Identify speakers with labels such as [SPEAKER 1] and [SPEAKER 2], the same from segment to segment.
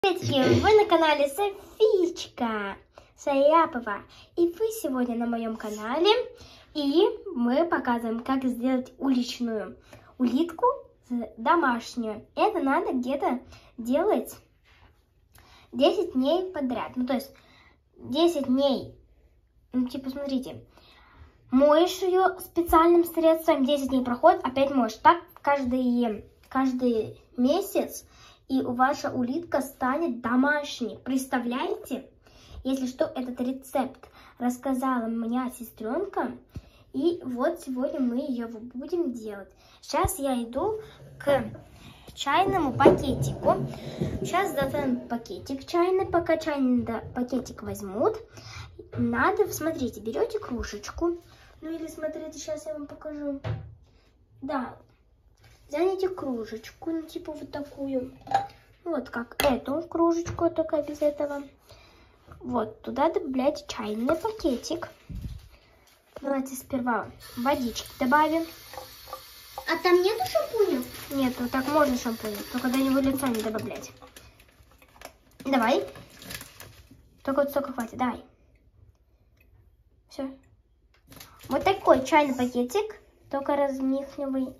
[SPEAKER 1] Приветики, вы на канале Софичка Саяпова. И вы сегодня на моем канале. И мы показываем, как сделать уличную улитку домашнюю. Это надо где-то делать 10 дней подряд. Ну, то есть 10 дней, смотрите, моешь ее специальным средством, 10 дней проходит, опять моешь. Так каждый месяц. И ваша улитка станет домашней. Представляете? Если что, этот рецепт рассказала моя сестренка. И вот сегодня мы ее будем делать. Сейчас я иду к чайному пакетику. Сейчас достану пакетик чайный. Пока чайный пакетик возьмут, надо, смотрите, берете кружечку. Ну или смотрите, сейчас я вам покажу. Да. Взяните кружечку, ну типа вот такую. Вот как эту кружечку, только без этого. Вот, туда добавляйте чайный пакетик. Давайте сперва водички добавим.
[SPEAKER 2] А там нету шампуня?
[SPEAKER 1] Нету, так можно шампунь, только до него лица не добавлять. Давай. Только вот столько хватит, давай. Все. Вот такой чайный пакетик, только размихневый.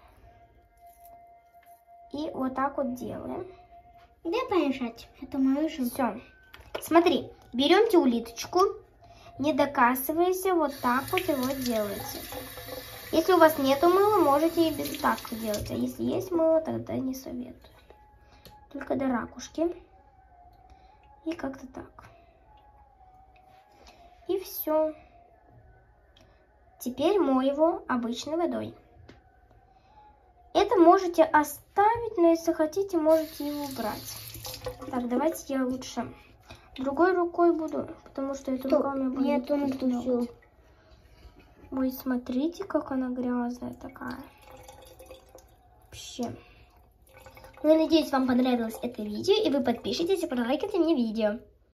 [SPEAKER 1] И вот так вот делаем.
[SPEAKER 2] Дай помешать. Это мое же.
[SPEAKER 1] Все. Смотри, беремте улиточку, не докасывайся, вот так вот его делаете. Если у вас нету мыла, можете и без так делать. А если есть мыло, тогда не советую. Только до ракушки. И как-то так. И все. Теперь мой его обычной водой. Это можете оставить, но если хотите, можете его убрать. Так, давайте я лучше другой рукой буду, потому что эта рука у меня будет.
[SPEAKER 2] Нет, он все.
[SPEAKER 1] Ой, смотрите, как она грязная такая. Вообще. Ну, я надеюсь, вам понравилось это видео, и вы подпишитесь и пролайкайте мне видео.